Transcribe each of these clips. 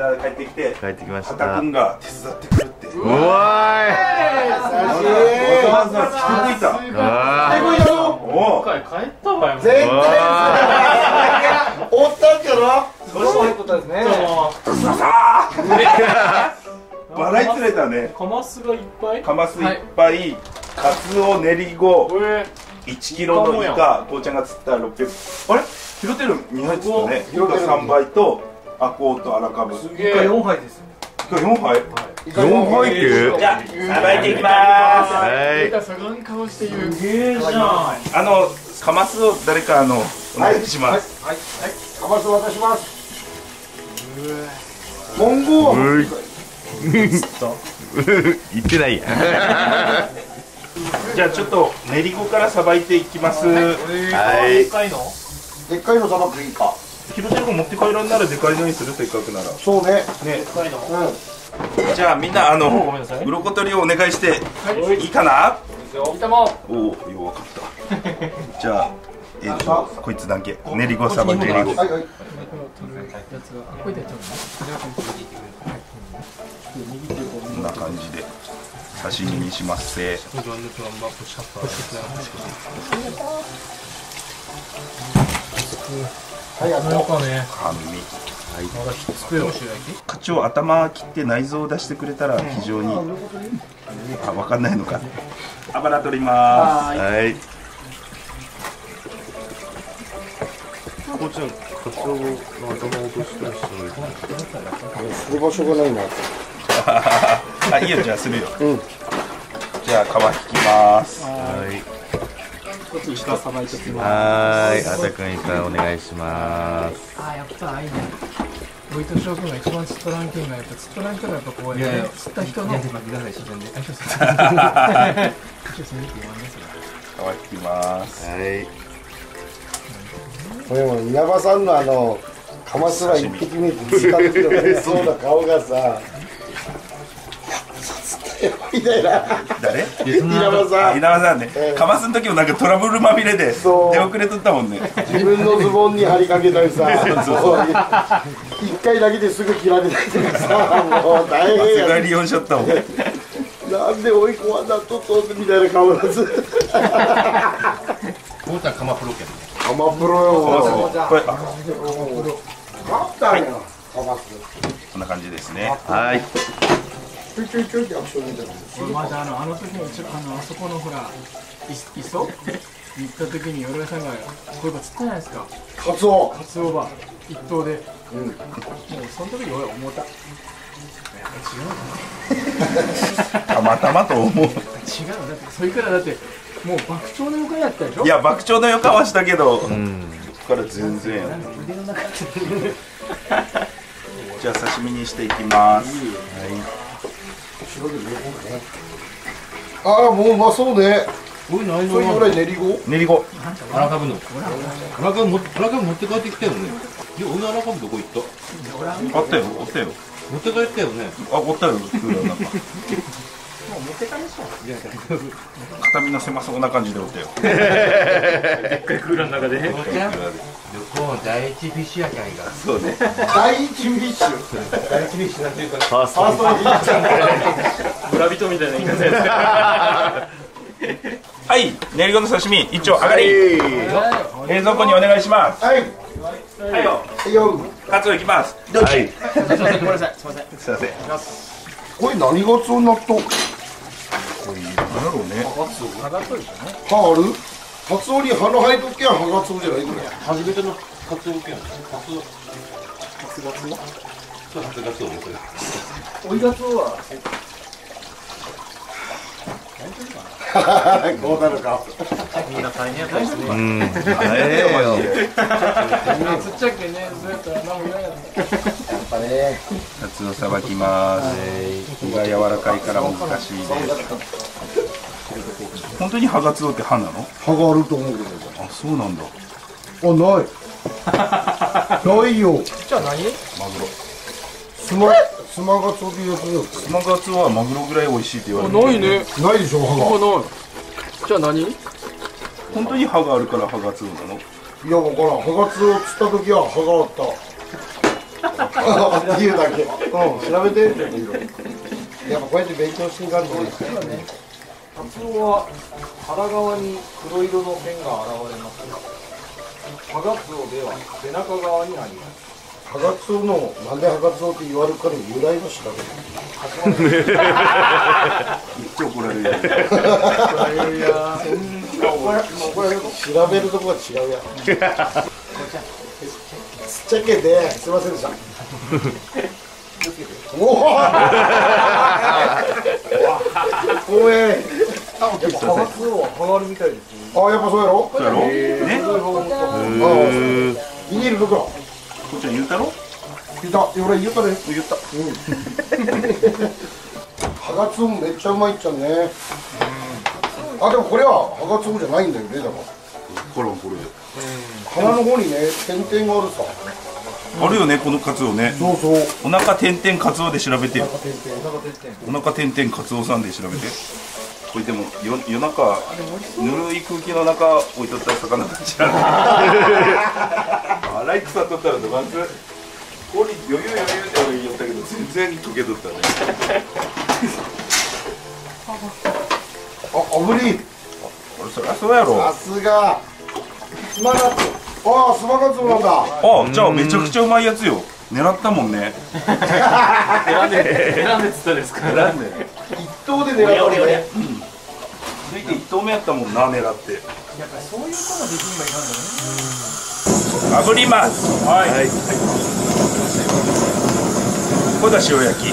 だ帰ってきて、 帰ってきました。 畑君が手伝ってくるって。 うわーい。 わざわざ来てくれた。おお。 帰ったわよ。 絶対おったんじゃろ。そういうことですね。 バラい釣れたね。 カマスがいっぱい。 カマスいっぱい、カツオ、練り子、1キロのイカ、こうちゃんが釣った600。あれ？拾ってる2杯釣ったね。イカ3杯とアコウとアラカブ。イカ 4杯です。 イカ4杯 4杯級。 じゃあさばいていきまはい。 すごい顔して言う。 す。カマスを誰かお願いします。 はい。カマス渡します。モンゴー。 言ってないや。 じゃあちょっと練り子からさばいていきます。 はい。 でっかいのさばくいいか。 拾ってる子持って帰らんならでかいのにする、せっかくなら。 そうね。 ね。 うん。 じゃあみんなごめんなさい。 鱗取りをお願いしていいかな。 いたもん。 おお、よくわかった。じゃあこいつだけ練り子さばいて練り子。 はいはい。 こんな感じで刺身にしますせ。 はい、やった。 半身。カチを頭切って内臓を出してくれたら非常にわかんないのか。油取ります。 はい。 こうちゃん、カツオの頭を落としてらっしゃる。 する場所がないな。 あ、いいよ、じゃあするよ。 うん。 じゃあ皮引きます。 はい。 下さばいてきます。 はい。あたくんいかお願いします。 やっぱいいね。ボイト将軍が一番釣っとらんけんがやっぱ釣っとらんけどやっぱこう釣った人の。いや待ってください自然で。一緒するって言わんですよ。 皮引きます。 はい。 これも稲葉さんのカマスは一匹目で釣った時の嬉しそうな顔がさ。みたいな。 誰？ 稲葉さん。 稲葉さんね。かますの時もなんかトラブルまみれで出遅れとったもんね。 自分のズボンに貼りかけたりさ。一回だけですぐ切られたりとかさ。もう大変や。 世界利用しちゃったもん。 なんで追い込まんだととみたいな顔なんです。 こうたらカマプロけど。 カマプロよ。 これあったんや。カマス。 こんな感じですね。 はい。 ちょいちょいちょいってアクションみたいな。 またあの時にあそこのほら磯行った時に俺さんがこういうの釣ったじゃないですか。 カツオ。 カツオは一頭で。 うん。 もうその時俺思った。 たまたまと思う。 違うだってそれからだってもう爆鳥の横やったでしょ。 いや爆鳥の予感はしたけど、ここから全然や。 腕の中で。 じゃあ刺身にしていきます。 ああもううまそうね。 これ何それぐらい練り子。 練り子。 荒株の。荒株持って帰ってきたよね。いや、俺荒株どこ行った？ あったよ、あったよ。 持って帰ったよね。 あ、おったよ、クーラーの中。片身の狭そうな感じでおったよ。 でっかいクーラーの中で。 旅行第一フィッシュやきゃいいから。 そうね。 第一フィッシュ。 第一フィッシュなんていうか。 ファースト。 ファーストフィッシュ。 村人みたいな言い方やはい、練り子の刺身一丁上がり。冷蔵庫にお願いします。 はい。 はいよ。 はいよ。 カツオいきます。 はい。 すみませんごめんなさいすみません。 すいません。 これ何がつおになっと。 これなんだろうね。 歯ある？カツオに歯の生えときは歯がつおじゃないこれ。 初めてのカツオ系なの。カツガツオ？そう、カツガツオねこれ。 追いガツオはこうなるか。 みんな大変やったですね。 うん。 釣っちゃっけねそうやったら何も言わない。 やっぱね。 カツオさばきます。身が柔らかいから難しいです。本当にハガツオって歯なの？ 歯があると思うけど。 あ、そうなんだ。 あ、ない。ないよ。 じゃあ何？ マグロ。 スマガツオってやつだよ。 スマガツオはマグロぐらい美味しいって言われてる。 ないね。 ないでしょ歯が。 ない。じゃあ何？ 本当に歯があるからハガツオなの？ いや、わからん。歯がつお釣った時は歯があった。 っていうだけ。調べてって言うの。やっぱこうやって勉強していかんとね。 カツオは腹側に黒色の線が現れます。ハガツオでは背中側にあります。 ハガツオのなんでハガツオって言われるかの由来を調べる。 めっちゃ怒られる。 調べるとこが違うやん。ちっちゃけてすいませんでした。おお。おえ。 ハガツオはハガるみたいですね。 あ、やっぱそうやろ。 そうやろね。 ビニール袋。 こっちゃん言うたろ。 言った。俺言ったね。 言った。 ハガツオめっちゃうまいっちゃね。あ、でもこれはハガツオじゃないんだよね、だから。 これこれ。 鼻の方にね、点々があるさ。 あるよね、このカツオね。 そうそう。 お腹点々カツオで調べてよ。お腹点々カツオさんで調べて。これでも夜中ぬるい空気の中置いとったら魚たちやな。洗い腐っとったらまず氷余裕って俺言ったけど全然溶けとったね。 あ、炙り。 俺そりゃそうやろ。 さすが。スマガツオ。ああ、スマガツオなんだ。 あ、じゃあめちゃくちゃうまいやつよ。狙ったもんね。 選んでっつったですか。 選んで。 一頭で狙ったのね。 続いて1投目やったもんな、狙って。 やっぱりそういうことができればいかんだね。 炙ります。はい。これが塩焼き。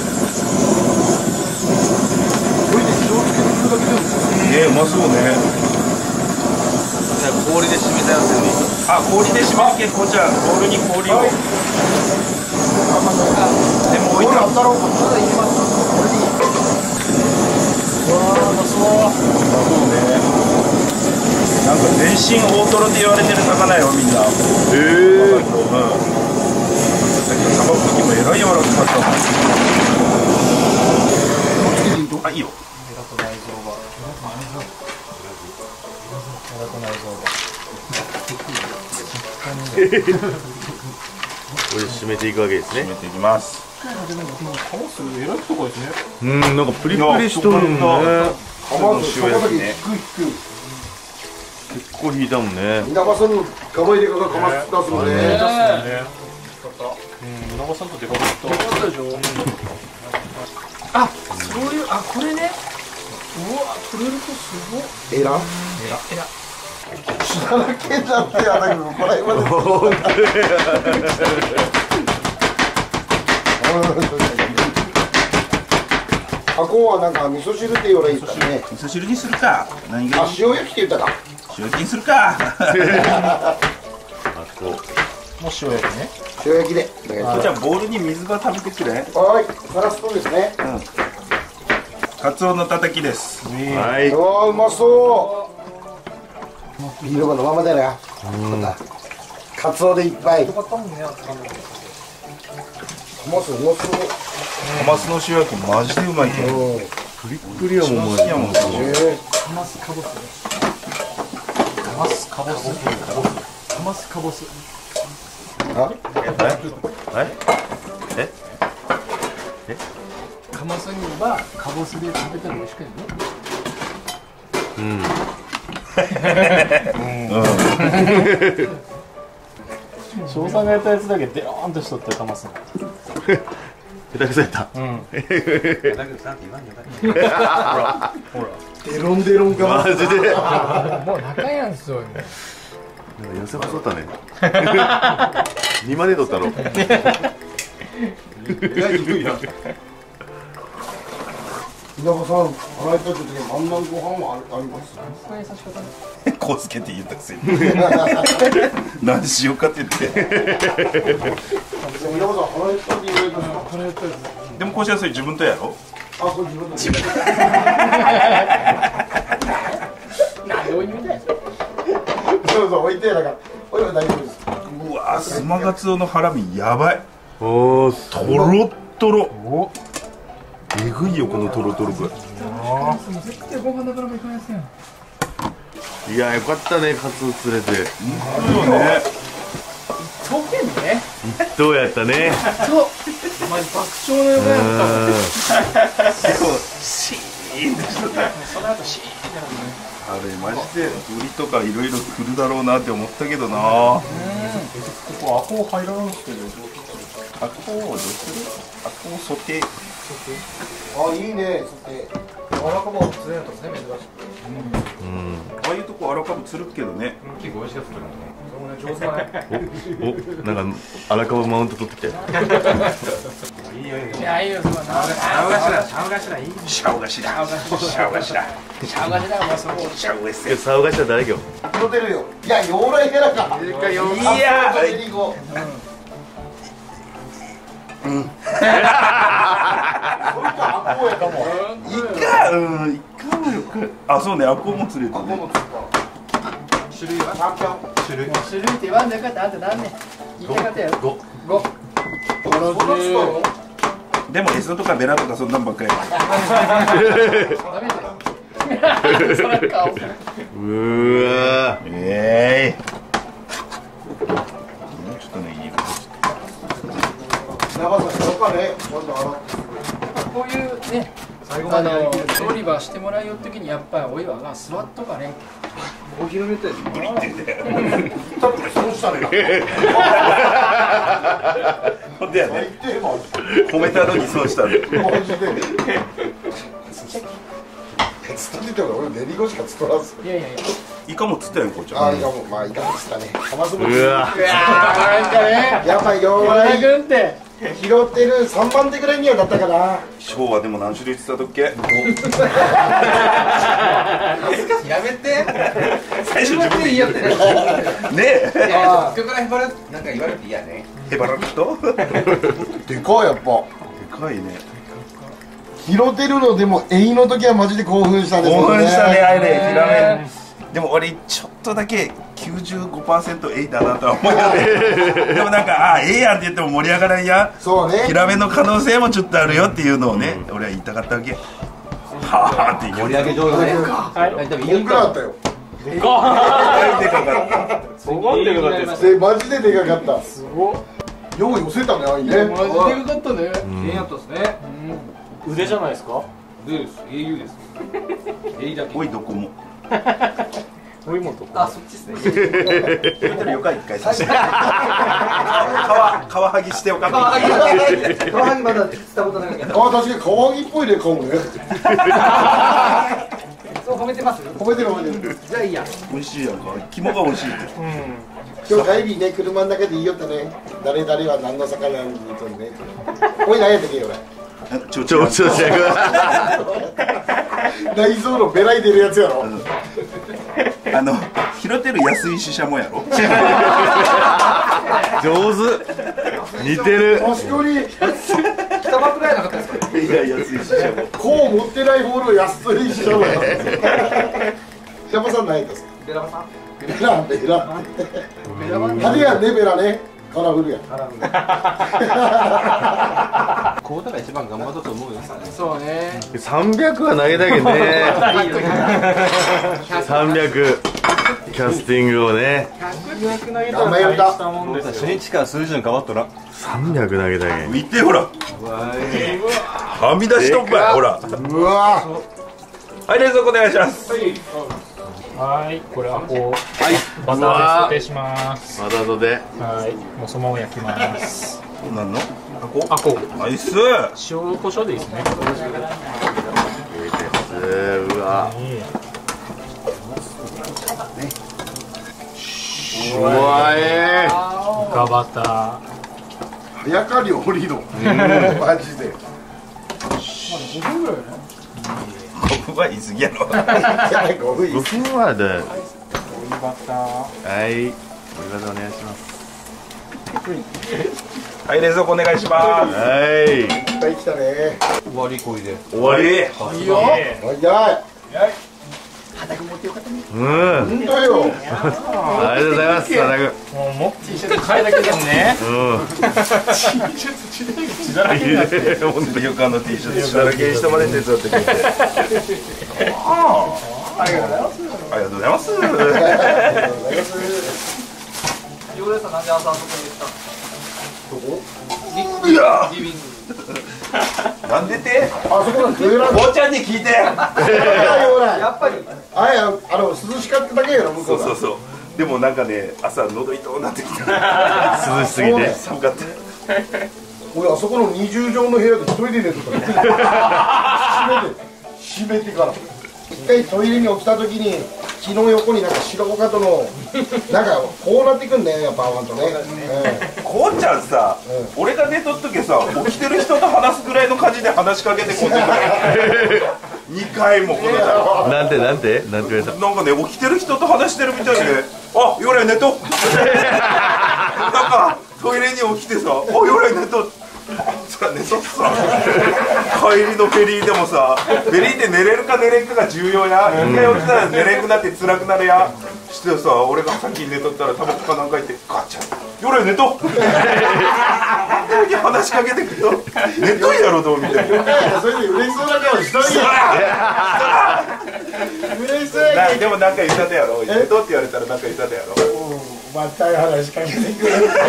これで塩つけてくるだけでも。 ね、うまそうね。 氷で締めたやつに。 あ、氷で締めるけん、こうちゃん、ボウルに氷を。でも置いた。 あったろ。まだ入れます。これでいい。 そうね。なんか全身大トロって言われてる魚よ、みんな。うん。さばく時もえらい柔らかかったもん。あ、いいよ。 これで締めていくわけですね。 締めていきます。 うん、なんかプリプリしとるもんね。 カマス、そこだけ低い。 結構引いたもんね。 稲葉さんのガバイデカがカマス出すもんね。 長さんとデカかったでしょ。 あ、そういう、あ、これね。うわ、取れるとすごい。 エラ。知らなきゃじゃってやだけど、これ今で。箱はなんか味噌汁って言われたね。 味噌汁にするか。何があ、塩焼きって言ったか。 塩焼きにするか。 もう塩焼きね。 塩焼きで。 じゃあボウルに水ば食べてくれ。 はい、ガラスとですね。 カツオのたたきです。 はい。 うわ、うまそう。ビールのままだな。カツオでいっぱい。カマスうまそう。 カマスの塩焼きマジでうまいけど。 プリップリやもん、マジで。 カマスカボス。カマスカボス。カマスカボス。カマスにはカボスで食べたら美味しくないの？ 翔さんがやったやつだけデローンとしとったカマス。 下手くそやった。 デロンデロンかマジで。 もう仲やんすよ。 痩せ細ったね。2まで取ったの。 稲葉さん、洗いたい時にあんなご飯はあります。 こうつけて言ったくせに。何しようかって言って。 稲葉さん、洗いたい時言われたら。 でもこうしたらそれ自分とやろ。 あ、これ自分の。そうそう、置いて、だから、これは大丈夫です。 うわ、スマガツオのハラミやばい。 おお、 トロットロ。えぐいよこのトロトロ具合。 絶対ご飯だからもいかないですよ。 いや、よかったね、カツオ釣れて。 そうよね。 溶けんね。 どうやったね。 そうマジ爆笑の横やったもん。 結構シーンでしたね。 その後シーンってなるね。 あれマジでブリとかいろいろ来るだろうなって思ったけどな。 ここアコ入らないんですけど。 アコをどうする？アコをソテー。 あ、いいね。 柔らかもん釣れるとね珍しく。 ああいうとこ荒株釣るけどね。 結構美味しかったね。 上手だね。 お、なんか荒川マウント取ってきたよ。 いいよいいよ。 いやいいよそこは。 シャウガシラいい。 シャウガシラ。シャウガシラ。 シャウガシだもうそこ。 シャウエッセ。 騒がしたら誰今日。 広てるよ。いや、洋来ヘラか。 いやカツオネリゴ。アコやかも。 イカもよく。あ、そうね、アコも釣れたね。 種類は？ チャンピオン。 種類。 種類って言わんでよかったあんた何年言いたかったやろ。5。 でもエソとかベラとかそんなんばっかり。 ダメだよ。その顔。 うわええ。ちょっとね、いい。 長さどっかね。今度こういうね、調理場してもらいよるときにやっぱりお岩が座っとかね。 お披露目ってやつ。 ブリって多分そうしたね。 ほんでやね。 最低マジ褒めたのにそうしたの。 で。マジで。釣ってても俺練り子しか釣っとらず。 いやいやいや。 イカも釣ったよ、こっちゃん。 あ、いやもうまあいかがですかね。かますも。 うわなんかね。 やっぱ洋山田来君って拾ってる3番手ぐらいにはだったかな。 昭和でも何種類釣ったとっけ？ やめて。 最初自分でいいよって。 ねえ。 あ曲から引っ張るなんか言われて嫌ね。 ヘバラクト？ でかいやっぱ。 でかいね。 拾ってるのでもエイの時はマジで興奮したんですよね。 興奮したね、あれね、ヒラメ。でも俺ちょっとだけ 95% エイだなとは思うよね。でもなんかエイやんって言っても盛り上がらんや。 そうね。 ヒラメの可能性もちょっとあるよっていうのをね、俺は言いたかったわけ。はあって盛り上げ上手ね。はい。でもこんくらいあったよ。 でかかっすごいでかかったです。 でマジででかかった。 すごっ。 よう寄せたね、あいね。 マジでかかったね。 ええやったですね。 腕じゃないですか。 です。英雄です。英雄だけ。 た。おいどこも。 お芋とあ、そっちですね。 言うてるよか一回さして。皮剥ぎしてよかった。 川萩まだ釣ったことないけど。 あ、確かにカワギっぽいね、顔ね。 そう褒めてます。 褒めてる褒めてる。 じゃあいいや。 美味しいやんか。肝が美味しいって。 今日帰りね、車の中で言いよったね。誰々は何の魚にとんね。おい何やったっけ俺。 ちょちょちょちょ内臓のベラい出るやつやろ。 拾ってる安いシシャモやろ。 上手似てる。 確かに。 北場くらいなかったですか。 いや安いシシャモ。 こう持ってない方の安いしちゃうやん。山さんないですか。 ベラバさん。 ベラベラ。派手やんねベラね。カラフルやん。 こうたが一番頑張ったと思うよ。 そうね。 300は投げたけどね。300キャスティングをね。 頑張やった。 初日から数字の変わっとら。 300投げたけん。 見てほら。はみ出しとんかいほら。 うわ。 はい冷蔵庫お願いします。 はい、これはこうバターでソテーします。 また後で。 はい、もうそのまま焼きます。 なんの？あこ。 あ、こうナイス。 塩コショウでいいですね。 うわ。うわガバタ早かり降りろ。マジで。 5分ぐらいよね。 僕は言い過ぎやろ。 5分はで。 ー、バター。 はい。お願いします。 はい冷蔵庫お願いします。 はい。 いっぱい来たね。 終わりこいで。 終わり。 いいよ。 早い。 畑持ってよかったね。 うん。 本当よ。 ありがとうございます。佐田君。 もうも T シャツ変えだけでもね。 うん。 血だらけになって。 本当によくT シャツだらけにしてまで手伝ってくれて。ありがとうございます。ありがとうございます。 常連さんなんでち朝あそこに言った。 いやリビング。 なんでてあそこのトイレ坊ちゃんに聞いてやっぱり。 あや涼しかっただけやろ向こうが。 そうでもなんかね朝喉痛くなってきた涼しすぎて寒かった俺あそこの20畳の部屋で一人で寝てた閉めてから一回トイレに起きた時に血の横になんか白ごかとのなんかこうなってくんねやっぱ合わんとね、 こうちゃんさ、俺が寝とっとけさ起きてる人と話すぐらいの感じで話しかけてこんでくれ2回もこのちゃんなんて言われたなんかね起きてる人と話してるみたいであよら寝となんかトイレに起きてさよら寝とそら寝とっさ帰りのフェリーでもさフェリーって寝れるか寝れんかが重要や一回起きたら寝れんくなって辛くなるやしてさ俺が先に寝とったらタバコかなんか行ってガチャンよら寝と話しかけてくと寝とんやろどうみたいなそれで嬉しそうな顔しとんや嬉しそうやけでもなんか言ったでやろ寝とって言われたらなんか言ったでやろまた話しかけてくる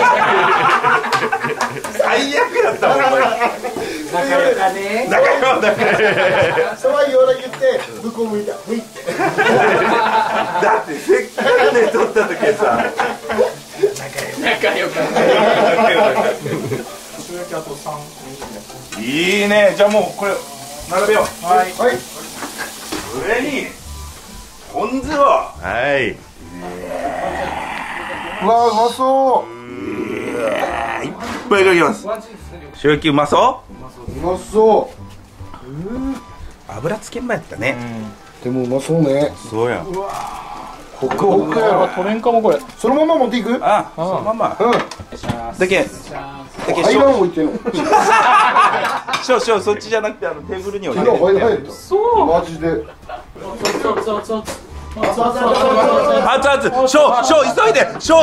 最悪やったもん仲良かね。 仲良そうは言わなきゃって向こう向いたふいってだってせっかく寝とった時さ仲良かね。 いいねじゃあもうこれ並べようはい。 はいそれにポン酢をはい。 うわうまそういっぱいかけます塩焼きうまそうまそう油つけんまやったねでもうまそうねそうやホクホクやろ取れんかもこれ。 そのまま持っていくあそのままうんだけ階段置いてんのそっちじゃなくてテーブルに置い昨日て入ったそうマジで熱々ショー急いで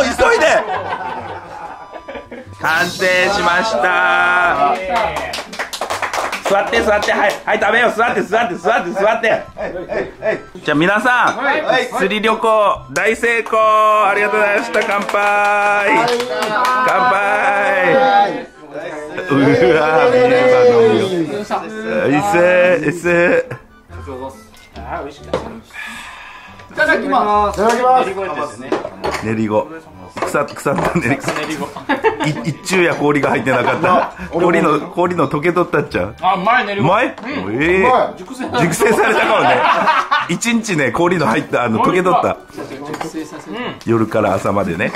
完成しました座ってはい食べよう座ってじゃあ皆さん釣り旅行大成功ありがとうございました乾杯うわいただきます。 いただきます練り子。腐った練り子。一昼夜氷が入ってなかった。氷の溶けとったっちゃう。 あ、うまいね。 うまい？熟成されたかもね。一日ね氷の入った溶けとった。夜から朝までね。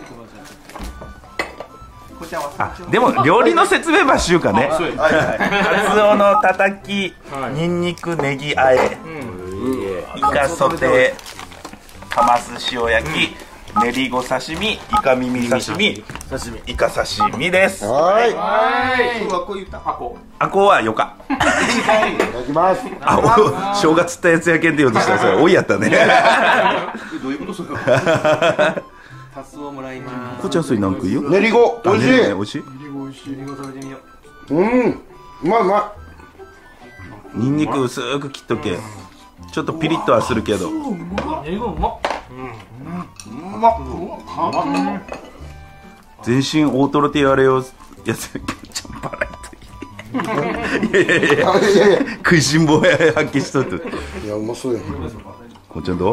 あ、でも料理の説明ばしゅうかね。カツオのたたき、ニンニクネギあえ、イカソテー、カマス塩焼き、練り子刺身、イカ耳刺身、イカ刺身です。 はいあこはよか。 いただきますあ、正月釣ったやつやけんって言おうとしたらそれおいやったね。 どういうことそれカツオもらいます。 こっちはそれ何食いよ。 練り子美味しい美味しい。 うんうまいニンニク薄く切っとけ。ちょっとピリッとはするけど。全身大トロって言われようやつ。ちゃんぱらいといや食いしん坊や発揮しとっていやうまそうやこっちゃんどう。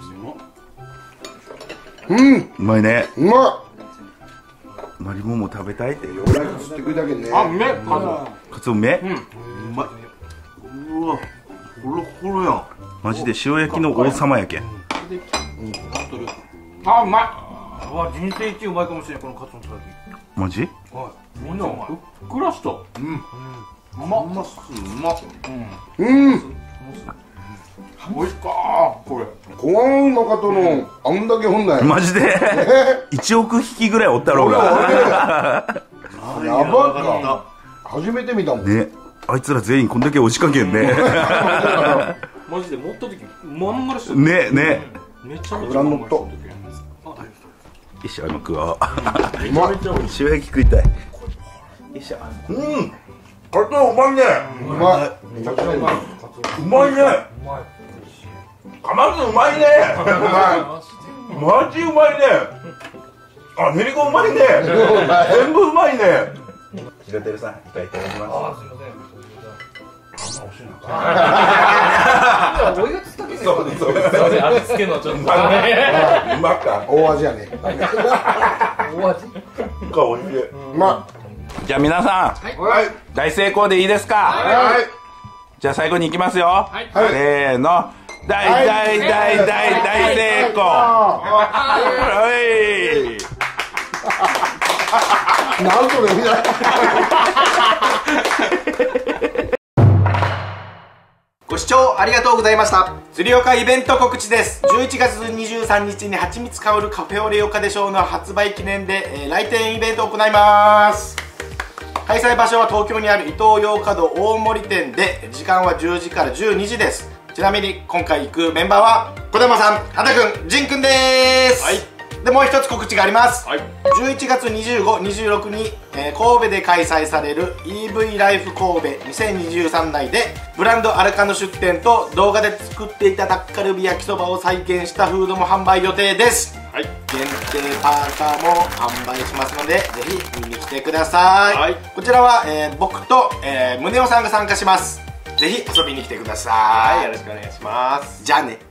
うまいね。 うまマリモも食べたいって。 い俺が釣ってくるだけねあ、うめえ。 カツオうめえ。 うわホロホロやん。 マジで塩焼きの王様やけん。 あ、うまい。 うわ人生一うまいかもしれないこのカツオのたたき。 マジ？ みんなふっくらした。 うまっおいしかこれ。 このうまかとのあんだけ本来マジで1億匹ぐらいおったろうが。 やばか初めて見たもんね、あいつら全員こんだけ押しかけんね。 マジで持った時まん丸してる。 ねね。 めちゃめちゃ裏のっとよいしょ、今食おう。 うまい塩焼き食いたい。よいしょ。 カツオうまいねうまいめちゃくちゃうまいうまいねカマスうまいねマジうまいねあ、練り子うまいね。全部うまいね。ひろてるさん、いただきます。 あ、すみません。 あんま惜しいな。 お湯がつったけど。 そうそう。 味付けのちょっとうまか。 大味やね。 大味。 か、おいしい。 うまじゃあ皆さん、 はい。 大成功でいいですか？ はい。 じゃあ最後に行きますよ。 いせーの。大成功。はい。 なんとねみたいな。 ご視聴ありがとうございました。釣り岡イベント告知です。11月23日にはちみつ香るカフェオレ岡でショーの発売記念で、来店イベントを行います。開催場所は東京にある伊東洋華堂大森店で、時間は10時から12時です。ちなみに今回行くメンバーは小玉さん、畑くん、仁くんです。でもう一つ告知があります。11月25、26に、神戸で開催される EV ライフ神戸2023内でブランドアルカの出店と動画で作っていたタッカルビ焼きそばを再現したフードも販売予定です。限定パーカーも販売しますので、ぜひ見に来てください。こちらは、僕と、宗男さんが参加します。ぜひ遊びに来てください。よろしくお願いします。じゃあね。